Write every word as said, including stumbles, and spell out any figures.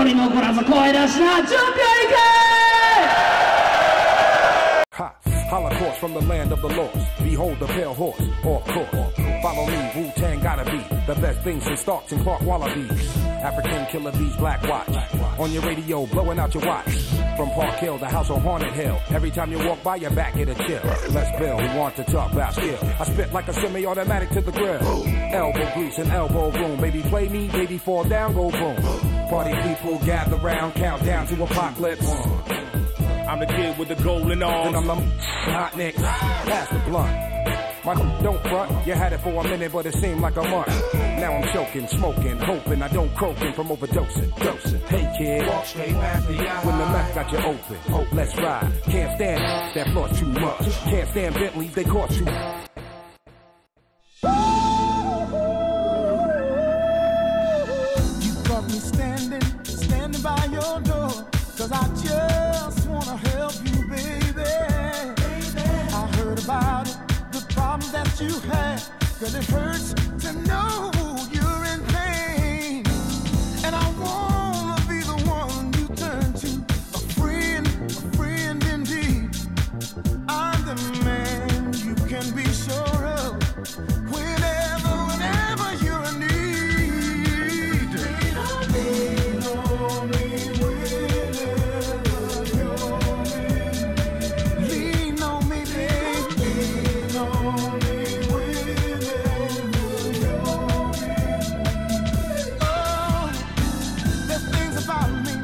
り残らず声出しな準備はいけ Ha! Holocaust from the land of the lost. Behold the pale horse, off course. Follow me, Wu-Tang gotta be the best things since Starks and Clark Wallabies. African killer bees, black watch. On your radio, blowing out your watch. From Park Hill to House on Haunted Hill. Every time you walk by, your back get a chill. Let's Bill, who want to talk about skill. I spit like a semi-automatic to the grill. Elbow grease and elbow room. Baby play me, baby fall down, go boom. Party people gather round, count down to apocalypse. I'm the kid with the golden arms. And I'm the hot neck, pass the blunt. My don't front, you had it for a minute, but it seemed like a month. Now I'm choking, smoking, hoping I don't croaking from overdosing, dosing. Hey kid, walk straight past the eye. When the mouth got you open, hope let's ride. Can't stand that floss too much. Can't stand Bentleys, they cost you. You got me standing, standing by your door. Cause I just wanna help you, baby. baby. I heard about it, the problems that you had. Cause it hurts to know you're in pain. And I wanna be the one you turn to. A friend, a friend indeed. I'm the man you can be sure of. Whenever, whenever you're in need. Lean on me, lean on me, lean on me, baby. Lean on me, oh, there's things about me